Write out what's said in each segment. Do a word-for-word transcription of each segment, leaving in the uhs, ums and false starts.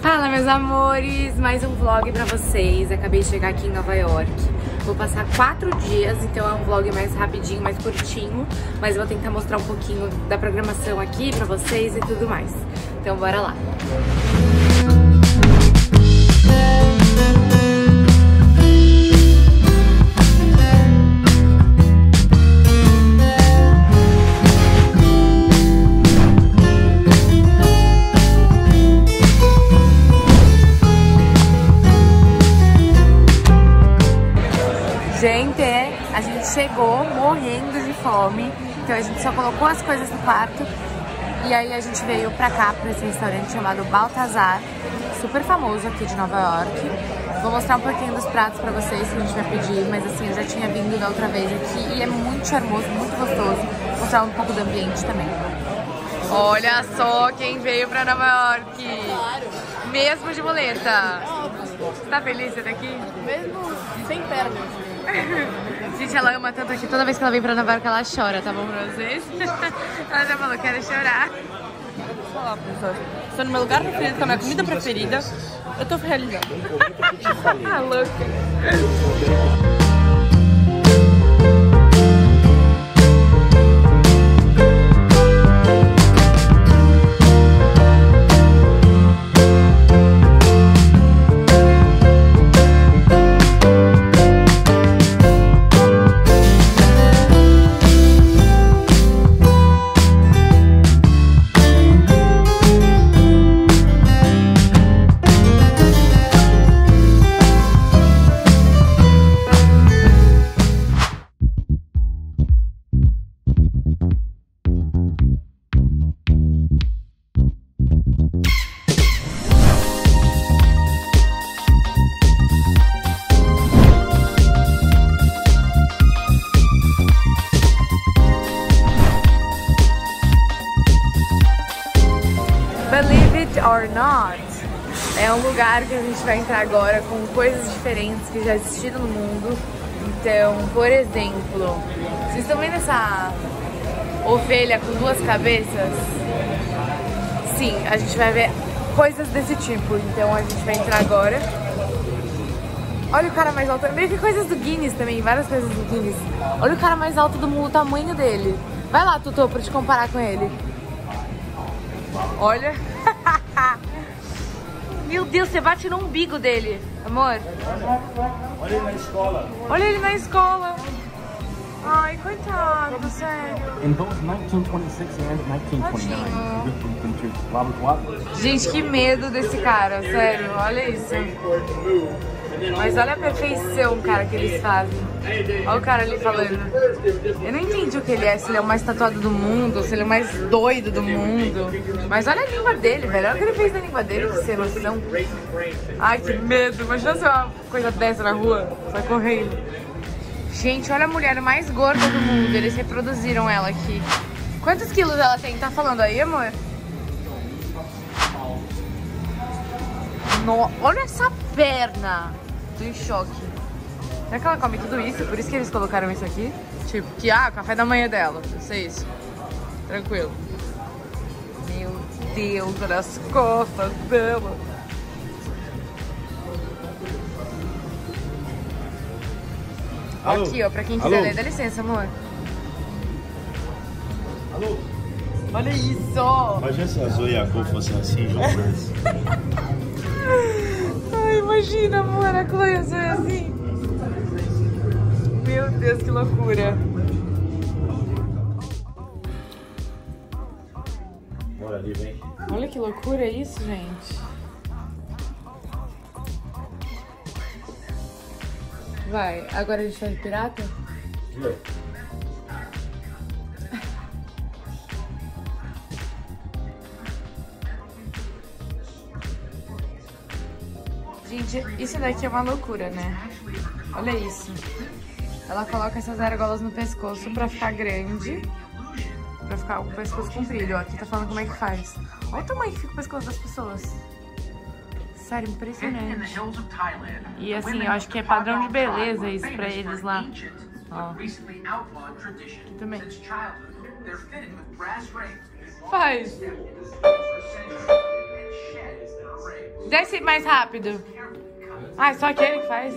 Fala, meus amores! Mais um vlog pra vocês. Acabei de chegar aqui em Nova York. Vou passar quatro dias, então é um vlog mais rapidinho, mais curtinho. Mas vou tentar mostrar um pouquinho da programação aqui pra vocês e tudo mais. Então bora lá! Gente, a gente chegou morrendo de fome, então a gente só colocou as coisas no quarto e aí a gente veio pra cá, pra esse restaurante chamado Baltazar, super famoso aqui de Nova York. Vou mostrar um pouquinho dos pratos pra vocês que a gente vai pedir, mas assim, eu já tinha vindo da outra vez aqui e é muito charmoso, muito gostoso. Vou mostrar um pouco do ambiente também. Olha só quem veio pra Nova York! Claro. Mesmo de muleta! Você tá feliz de ser daqui? Mesmo sem pernas. Gente, ela ama tanto aqui, toda vez que ela vem pra Nova York ela chora, tá bom pra vocês? Ela já falou, quero chorar. Vou falar, pessoal. Estou no meu lugar preferido, com a minha comida preferida. Eu tô realizando. Ah, louca. Believe it or not, é um lugar que a gente vai entrar agora com coisas diferentes que já existiram no mundo. Então, por exemplo, vocês estão vendo essa ovelha com duas cabeças? Sim, a gente vai ver coisas desse tipo. Então a gente vai entrar agora. Olha o cara mais alto, meio que coisas do Guinness também, várias coisas do Guinness. Olha o cara mais alto do mundo, o tamanho dele. Vai lá, Tutu, pra te comparar com ele. Olha. Meu Deus, você bate no umbigo dele, amor. Olha ele na escola. Olha ele na escola. Ai, coitado, sério. Em both nineteen twenty-six and nineteen twenty-nine. Robert Watt. Gente, que medo desse cara, sério. Olha isso. Mas olha a perfeição, cara, que eles fazem. Olha o cara ali falando. Eu não entendi o que ele é, se ele é o mais tatuado do mundo, se ele é o mais doido do mundo. Mas olha a língua dele, velho. Olha o que ele fez na língua dele, que sem noção. Ai, que medo. Imagina se uma coisa dessa na rua. Sai correndo. Gente, olha a mulher mais gorda do mundo. Eles reproduziram ela aqui. Quantos quilos ela tem? Tá falando aí, amor? No... Olha essa perna. Tô em choque. Será que ela come tudo isso? Por isso que eles colocaram isso aqui? Tipo, que ah, café da manhã dela. Não sei isso. Tranquilo. Meu Deus, olha as costas dela. Alô? Aqui, ó, pra quem quiser ler. Dá licença, amor. Alô? Olha isso! Imagina se a Zoe e a Cor fossem assim, juntas. Ai, imagina, amor, a Chloe é assim. Meu Deus, que loucura. Bora ali, vem. Olha que loucura isso, gente. Vai, agora a gente faz pirata? Vai. Gente, isso daqui é uma loucura, né? Olha isso. Ela coloca essas argolas no pescoço pra ficar grande. Pra ficar com o pescoço comprido. Ó, aqui tá falando como é que faz. Olha o tamanho que fica o pescoço das pessoas. Sério, impressionante. E assim, eu acho que é padrão de beleza isso pra eles lá. Ó. Aqui também. Faz. Desce mais rápido. Ah, é só aquele que faz?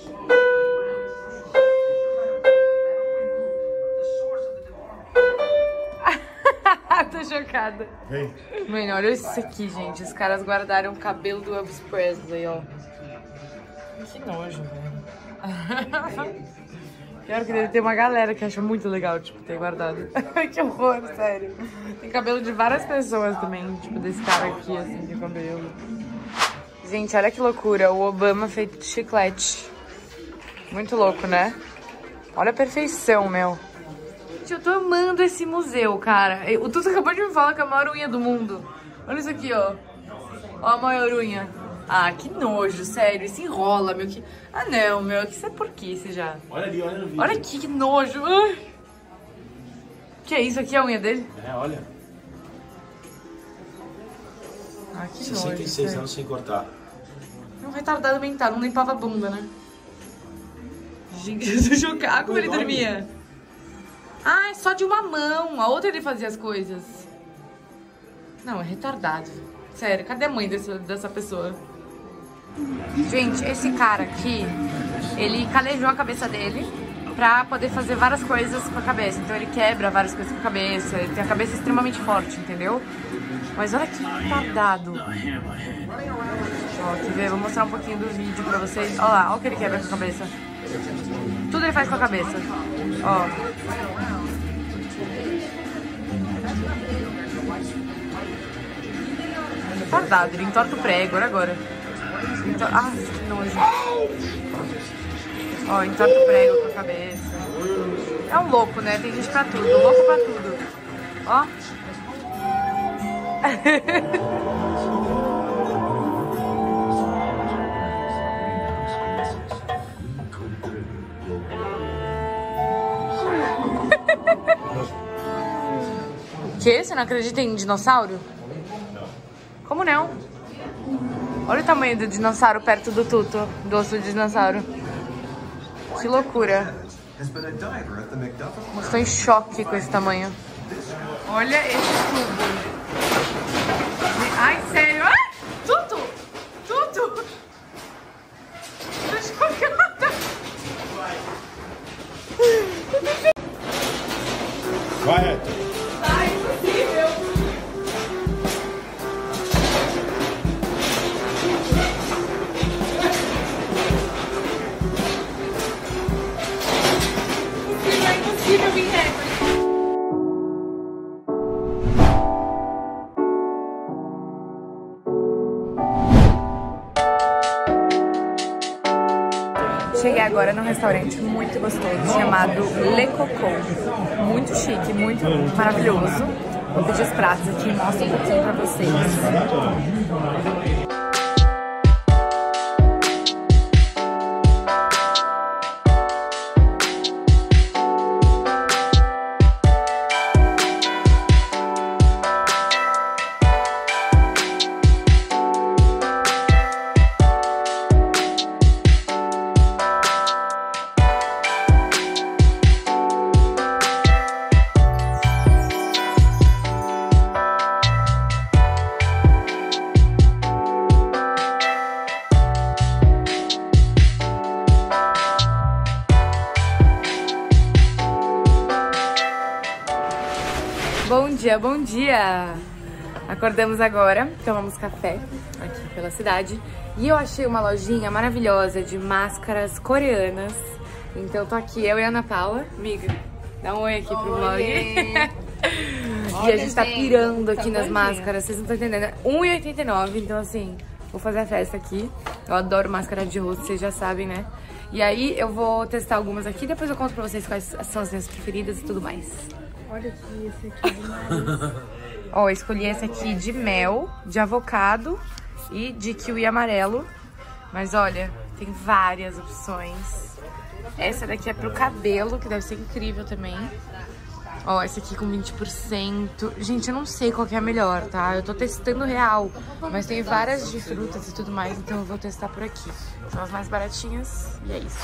Tô chocada. Vem. Mano, olha isso aqui, gente. Os caras guardaram o cabelo do Elvis Presley, ó. Que nojo, velho. Pior que deve ter uma galera que acha muito legal, tipo, ter guardado. Que horror, sério. Tem cabelo de várias pessoas também, tipo, desse cara aqui, assim, de cabelo. Gente, olha que loucura. O Obama feito de chiclete. Muito louco, né? Olha a perfeição, meu. Gente, eu tô amando esse museu, cara. O Tuto acabou de me falar que é a maior unha do mundo. Olha isso aqui, ó. Ó a maior unha. Ah, que nojo, sério. Isso enrola, meu. Que... Ah, não, meu. Isso é porquice já. Olha ali, olha no vídeo. Olha aqui, que nojo. Ai. Que é isso aqui? É a unha dele? É, olha. Ah, que sessenta e seis nojo. anos sem cortar. É um retardado mental, não limpava a bunda, né? Gente, eu tô chocada como ele dormia. Ah, é só de uma mão. A outra ele fazia as coisas. Não, é retardado. Sério, cadê a mãe desse, dessa pessoa? Gente, esse cara aqui, ele calejou a cabeça dele pra poder fazer várias coisas com a cabeça. Então ele quebra várias coisas com a cabeça. Ele tem a cabeça extremamente forte, entendeu? Mas olha que retardado. Ó, quer ver? Vou mostrar um pouquinho do vídeo pra vocês. Olha lá, olha o que ele quebra com a cabeça. Tudo ele faz com a cabeça. Ó. Retardado, ele entorta o prego, olha agora. Entor... Ah, que nojo. Ó, entorta o prego com a cabeça. É um louco, né? Tem gente pra tudo, louco pra tudo. Ó. O quê? Você não acredita em dinossauro? Como não? Olha o tamanho do dinossauro perto do Tuto, do osso do dinossauro. Que loucura. Estou em choque com esse tamanho. Olha esse tubo. Ai, sério? Ah! Tuto! Tuto! Tô chocada. Vai, Reto. Ai, impossível. É impossível vir recorde. Cheguei agora num restaurante muito gostoso chamado Le Coco. Muito chique, muito maravilhoso. Vou pedir os pratos aqui e mostro um pouquinho pra vocês. Bom dia, bom dia! Acordamos agora, tomamos café aqui pela cidade e eu achei uma lojinha maravilhosa de máscaras coreanas. Então tô aqui, eu e a Ana Paula. Amiga, dá um oi aqui pro vlog. E a gente tá pirando aqui nas máscaras, vocês não estão entendendo. um e oitenta e nove, então assim, vou fazer a festa aqui. Eu adoro máscara de rosto, vocês já sabem, né? E aí eu vou testar algumas aqui, depois eu conto pra vocês quais são as minhas preferidas e tudo mais. Olha aqui, esse aqui é demais. Ó, eu escolhi esse aqui de mel, de avocado e de kiwi amarelo. Mas olha, tem várias opções. Essa daqui é pro cabelo, que deve ser incrível também. Ó, esse aqui com vinte por cento. Gente, eu não sei qual que é a melhor, tá? Eu tô testando real. Mas tem várias de frutas e tudo mais, então eu vou testar por aqui. São as mais baratinhas e é isso.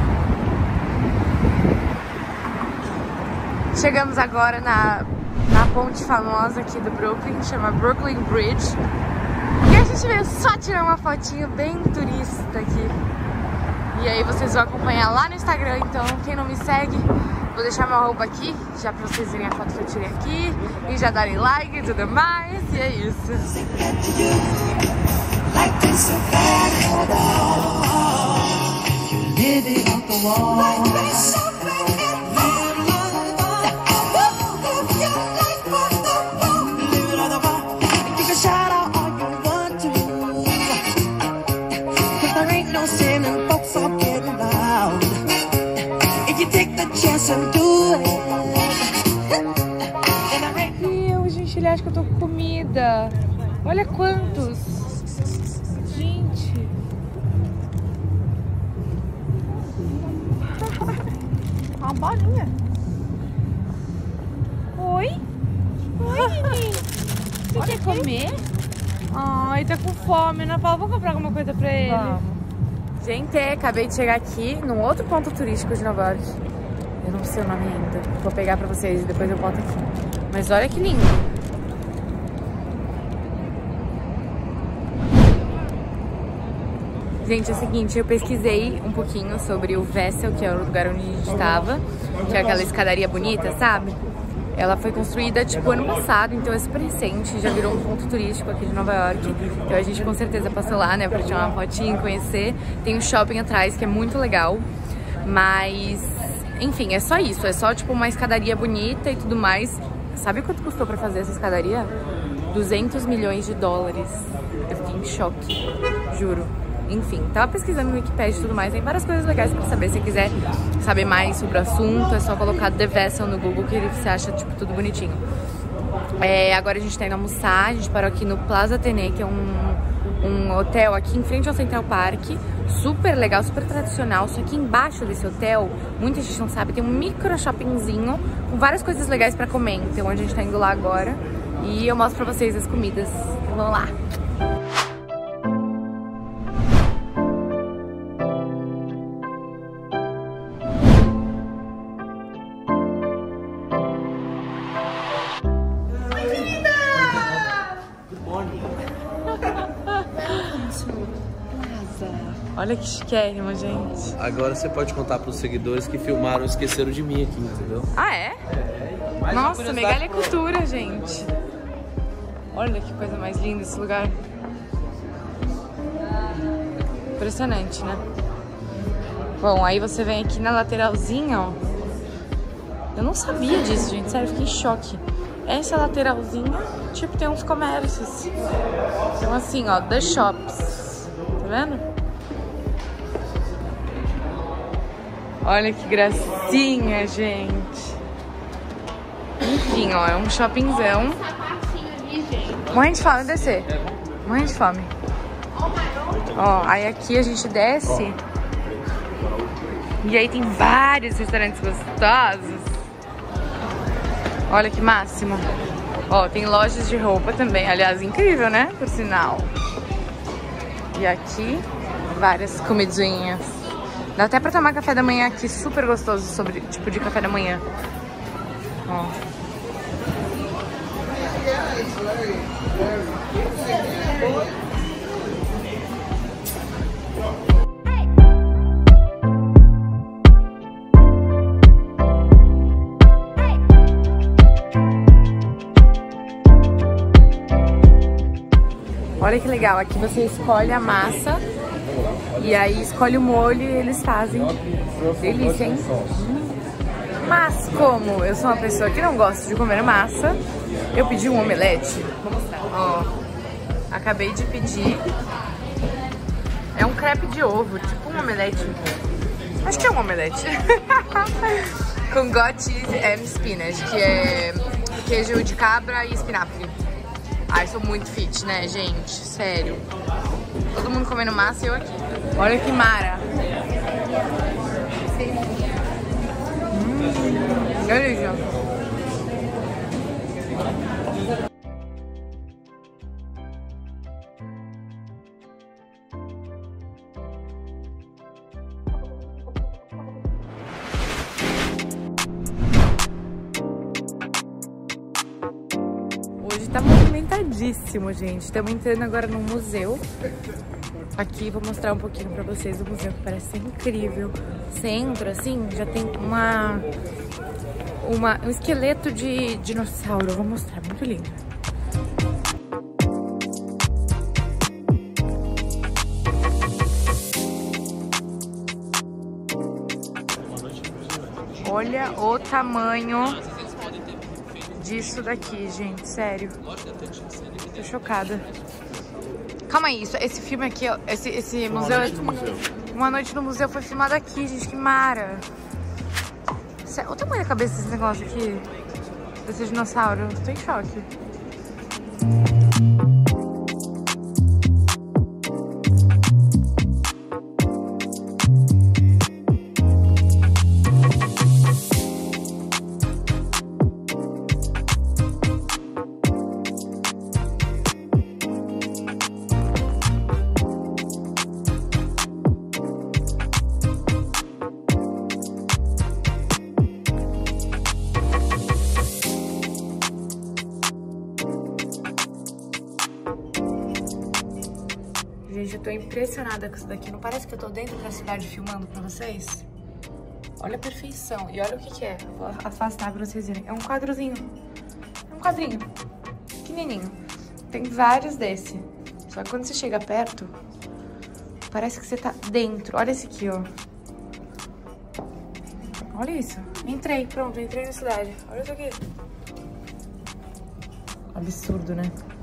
Chegamos agora na, na ponte famosa aqui do Brooklyn, chama Brooklyn Bridge. E a gente veio só tirar uma fotinho bem turista aqui. E aí vocês vão acompanhar lá no Instagram, então quem não me segue, vou deixar meu arroba aqui, já pra vocês verem a foto que eu tirei aqui, e já darem like e tudo mais, e é isso. Meu, gente, ele acha que eu tô com comida. Olha quantos. Gente. Uma bolinha. Oi? Oi, Nini. Você quer comer? Ai, tá com fome, Ana Paula. Vamos comprar alguma coisa pra ele? Vamos. Gente, acabei de chegar aqui num outro ponto turístico de Nova York. Eu não sei o nome ainda. Vou pegar pra vocês e depois eu volto aqui. Mas olha que lindo. Gente, é o seguinte, eu pesquisei um pouquinho sobre o Vessel, que é o lugar onde a gente estava, que é aquela escadaria bonita, sabe? Ela foi construída, tipo, ano passado, então é super recente, já virou um ponto turístico aqui de Nova York. Então a gente com certeza passou lá, né, pra tirar uma fotinha, conhecer. Tem um shopping atrás que é muito legal, mas, enfim, é só isso. É só, tipo, uma escadaria bonita e tudo mais. Sabe quanto custou pra fazer essa escadaria? duzentos milhões de dólares. Eu fiquei em choque, juro. Enfim, tava pesquisando no Wikipedia e tudo mais, tem várias coisas legais pra saber. Se quiser saber mais sobre o assunto, é só colocar The Vessel no Google que você acha, tipo, tudo bonitinho. É, agora a gente tá indo almoçar, a gente parou aqui no Plaza Athénée, que é um, um hotel aqui em frente ao Central Park, super legal, super tradicional, só que embaixo desse hotel, muita gente não sabe, tem um micro shoppingzinho com várias coisas legais pra comer, então a gente tá indo lá agora e eu mostro pra vocês as comidas, então vamos lá. Olha que chiquérrimo, gente. Agora você pode contar pros seguidores que filmaram e esqueceram de mim aqui, entendeu? Ah, é? é Nossa, Megalha Cultura, gente. Olha que coisa mais linda esse lugar. Impressionante, né? Bom, aí você vem aqui na lateralzinha, ó. Eu não sabia disso, gente. Sério, eu fiquei em choque. Essa lateralzinha, tipo, tem uns comércios. Então assim, ó, The Shops. Tá vendo? Olha que gracinha, gente. Enfim, ó, é um shoppingzão. Morrendo de fome, descer. Morrendo de fome. Ó, aí aqui a gente desce. E aí tem vários restaurantes gostosos. Olha que máximo. Ó, tem lojas de roupa também. Aliás, incrível, né? Por sinal. E aqui, várias comidinhas. Dá até pra tomar café da manhã aqui, super gostoso, sobre tipo de café da manhã. Ó. Olha que legal, aqui você escolhe a massa e aí escolhe o molho e eles fazem. Delícia, hein? Mas como eu sou uma pessoa que não gosta de comer massa, eu pedi um omelete. Vou mostrar. Ó, acabei de pedir. É um crepe de ovo, tipo um omelete. Acho que é um omelete. Com goat cheese and spinach, que é queijo de cabra e espinafre. Ai, sou muito fit, né, gente? Sério. Todo mundo comendo massa e eu aqui. Olha que mara. Hum, delícia. hoje tá movimentadíssimo, gente. Estamos entrando agora no museu. Aqui vou mostrar um pouquinho pra vocês do museu, que parece ser incrível. Você entra assim, já tem uma, uma, um esqueleto de dinossauro. Eu vou mostrar, muito lindo. Olha o tamanho disso daqui, gente, sério. Tô chocada. Calma aí, isso, esse filme aqui, ó, esse, esse museu, uma, uma noite no museu foi filmado aqui, gente, que mara. Olha o tamanho da cabeça desse negócio aqui, desse dinossauro, tô em choque. Gente, eu tô impressionada com isso daqui. Não parece que eu tô dentro da cidade filmando pra vocês? Olha a perfeição. E olha o que que é. Vou afastar pra vocês verem. É um quadrozinho. É um quadrinho. Pequenininho. Tem vários desse. Só que quando você chega perto, parece que você tá dentro. Olha esse aqui, ó. Olha isso. Entrei, pronto. Entrei na cidade. Olha isso aqui. Absurdo, né?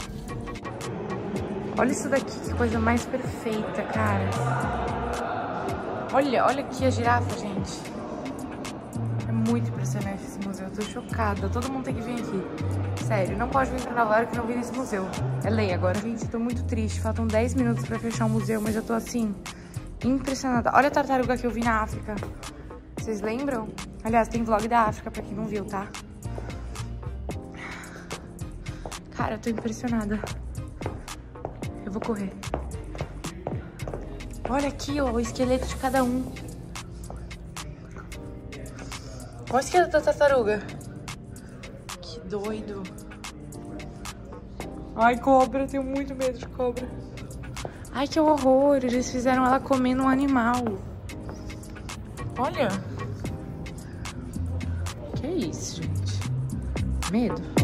Olha isso daqui, que coisa mais perfeita, cara. Olha, olha aqui a girafa, gente. É muito impressionante esse museu, eu tô chocada. Todo mundo tem que vir aqui. Sério, não pode vir pra Nova York e não vir nesse museu. É lei agora. Gente, eu tô muito triste, faltam dez minutos pra fechar o museu, mas eu tô assim, impressionada. Olha a tartaruga que eu vi na África. Vocês lembram? Aliás, tem vlog da África pra quem não viu, tá? Cara, eu tô impressionada. Eu vou correr. Olha aqui, ó, o esqueleto de cada um. Olha o esqueleto da tartaruga. Que doido. Ai, cobra, eu tenho muito medo de cobra. Ai, que horror, eles fizeram ela comendo um animal. Olha. Que isso, gente? Medo.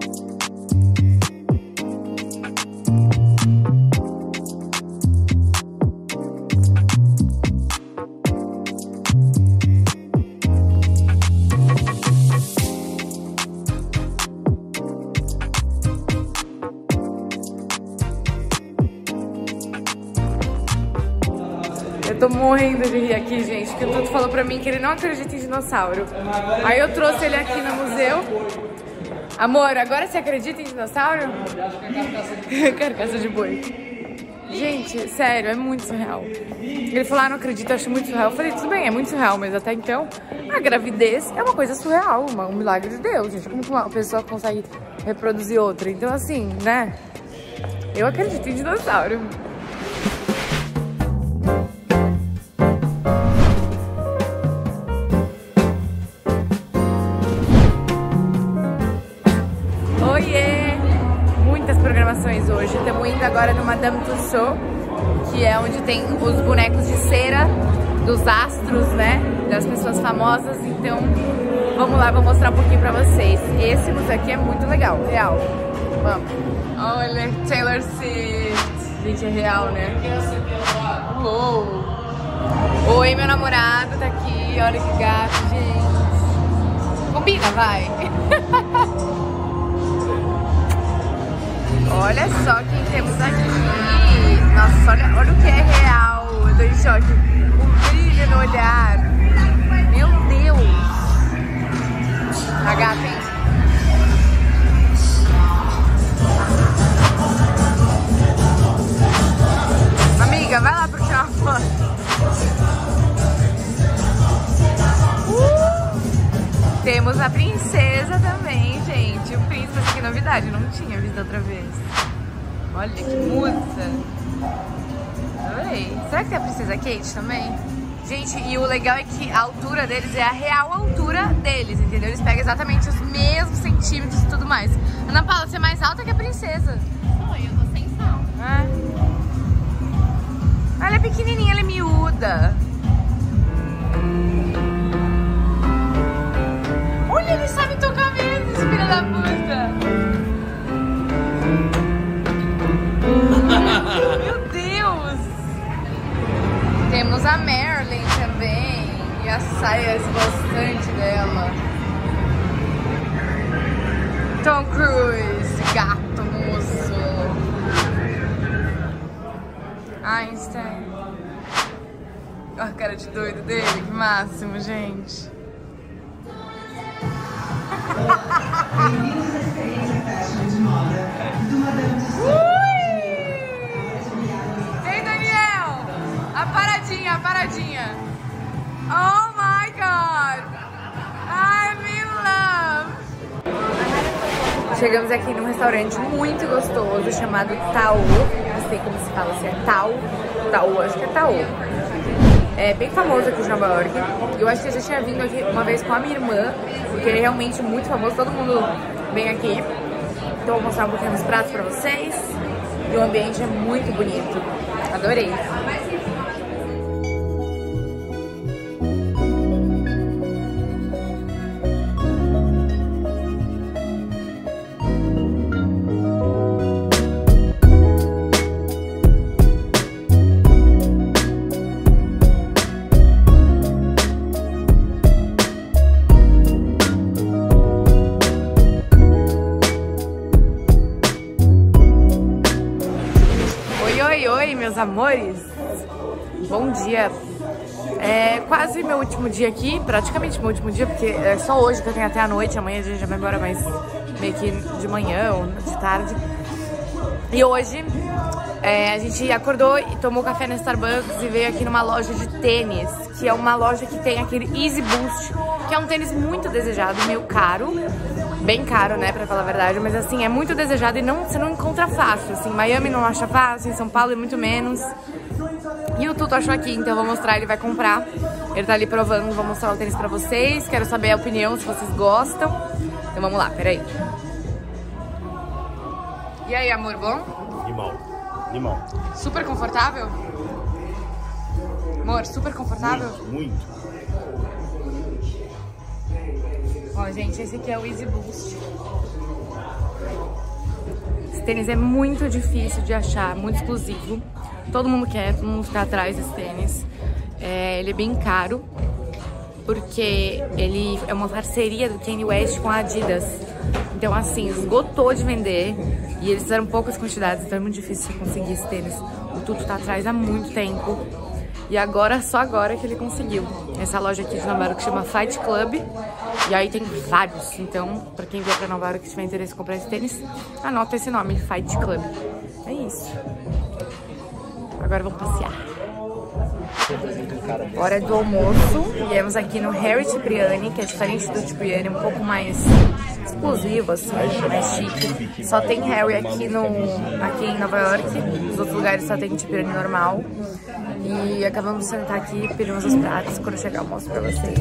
Eu tô morrendo de rir aqui, gente, porque o Tuto falou pra mim que ele não acredita em dinossauro. Aí eu trouxe ele aqui no museu. Amor, agora você acredita em dinossauro? Carcaça de boi. Gente, sério, é muito surreal. Ele falou, ah, não acredito, acho muito surreal. Eu falei, tudo bem, é muito surreal, mas até então, a gravidez é uma coisa surreal, uma, um milagre de Deus, gente. Como que uma pessoa consegue reproduzir outra? Então, assim, né? Eu acredito em dinossauro. Oiê! Muitas programações hoje. Estamos indo agora no Madame Tussauds, que é onde tem os bonecos de cera dos astros, né? Das pessoas famosas. Então, vamos lá, vou mostrar um pouquinho pra vocês. Esse museu aqui é muito legal, real. Vamos. Olha, Taylor Swift. Gente, é real, né? Uou! Oi, meu namorado tá aqui. Olha que gato, gente. Combina, vai. Olha só quem temos aqui. Nossa, olha, olha o que é real. Eu tô em choque. O brilho no olhar. Meu Deus. A gata, hein? Amiga, vai lá pra tirar uma foto. Uh! Temos a princesa também, gente. O príncipe, que novidade, não tinha visto outra vez. Olha que musa. Adorei. Será que tem a princesa Kate também? Gente, e o legal é que a altura deles é a real altura deles, entendeu? Eles pegam exatamente os mesmos centímetros e tudo mais. Ana Paula, você é mais alta que a princesa. Oi, eu tô sem sal. É. Ela é pequenininha, ela é miúda. Olha, ele sabe tocar mesmo, esse filho da puta. Meu Deus. Temos a Marilyn também. E a Sayas, bastante dela. Tom Cruise, gato moço. Einstein. Olha a cara de doido dele, que máximo, gente. Ui! Vem, Daniel! A paradinha, a paradinha. Oh my God! I'm in love! Chegamos aqui num restaurante muito gostoso chamado Tao. Não sei como se fala, se é Tao. Tao, acho que é Tao. É bem famoso aqui de Nova York. Eu acho que eu já tinha vindo aqui uma vez com a minha irmã, porque ele é realmente muito famoso, todo mundo vem aqui. Então eu vou mostrar um pouquinho dos pratos pra vocês. E o ambiente é muito bonito. Adorei. Meus amores, bom dia. É quase meu último dia aqui, praticamente meu último dia, porque é só hoje que eu tenho até a noite. Amanhã a gente já vai embora, mas meio que de manhã ou de tarde. E hoje é, a gente acordou e tomou café na Starbucks e veio aqui numa loja de tênis, que é uma loja que tem aquele Easy Boost, que é um tênis muito desejado, meio caro. Bem caro, né, pra falar a verdade, mas assim, é muito desejado e não, você não encontra fácil, assim, Miami não acha fácil, em São Paulo é muito menos. E o Tuto achou aqui, então eu vou mostrar, ele vai comprar. Ele tá ali provando, vou mostrar o tênis pra vocês, quero saber a opinião, se vocês gostam. Então vamos lá, peraí. E aí, amor, bom? Limão. Limão. Super confortável? Amor, super confortável? Muito, muito. Ó, gente, esse aqui é o Easy Boost. Esse tênis é muito difícil de achar, muito exclusivo. Todo mundo quer, todo mundo fica atrás desse tênis. É, ele é bem caro, porque ele é uma parceria do Kanye West com a Adidas. Então, assim, esgotou de vender e eles fizeram poucas quantidades, então é muito difícil de conseguir esse tênis. O Tuto tá atrás há muito tempo. E agora, só agora que ele conseguiu. Essa loja aqui de Nova York chama Fight Club. E aí tem vários. Então, pra quem vier pra Nova York e tiver interesse em comprar esse tênis, anota esse nome, Fight Club. É isso. Agora vamos passear. Hora do almoço. Viemos aqui no Harry Cipriani, que é diferente do Cipriani, um pouco mais exclusivo, assim, mais chique. Só tem Harry aqui, no, aqui em Nova York. Nos outros lugares só tem Cipriani normal. E acabamos de sentar aqui, pedimos os pratos. Quando chegar eu mostro pra vocês.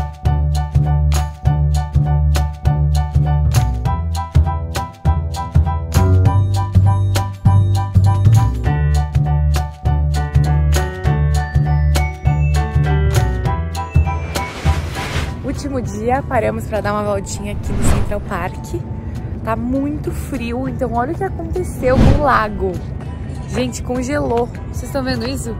Último dia, paramos pra dar uma voltinha aqui no Central Park. Tá muito frio, então olha o que aconteceu com o lago. Gente, congelou. Vocês estão vendo isso?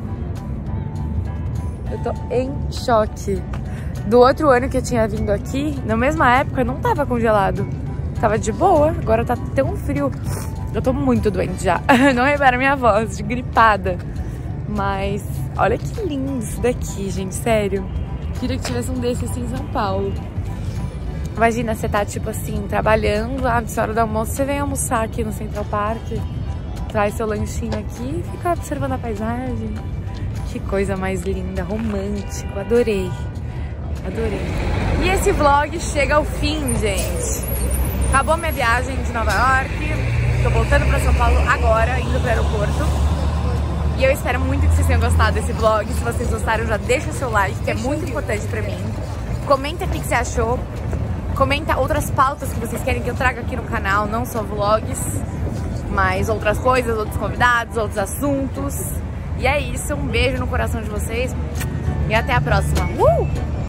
Eu tô em choque. Do outro ano que eu tinha vindo aqui, na mesma época, não tava congelado. Tava de boa, agora tá tão frio. Eu tô muito doente já. Não repara minha voz, de gripada. Mas olha que lindo isso daqui, gente, sério. Queria que tivesse um desse assim em São Paulo. Imagina, você tá tipo assim, trabalhando, ah, de hora do almoço, você vem almoçar aqui no Central Park, traz seu lanchinho aqui e fica observando a paisagem. Que coisa mais linda, romântico, adorei. Adorei. E esse vlog chega ao fim, gente. Acabou minha viagem de Nova York. Tô voltando pra São Paulo agora, indo pro aeroporto. E eu espero muito que vocês tenham gostado desse vlog. Se vocês gostaram, já deixa o seu like, que é muito importante pra mim. Comenta o que você achou. Comenta outras pautas que vocês querem que eu traga aqui no canal, não só vlogs, mas outras coisas, outros convidados, outros assuntos. E é isso, um beijo no coração de vocês e até a próxima. Uh!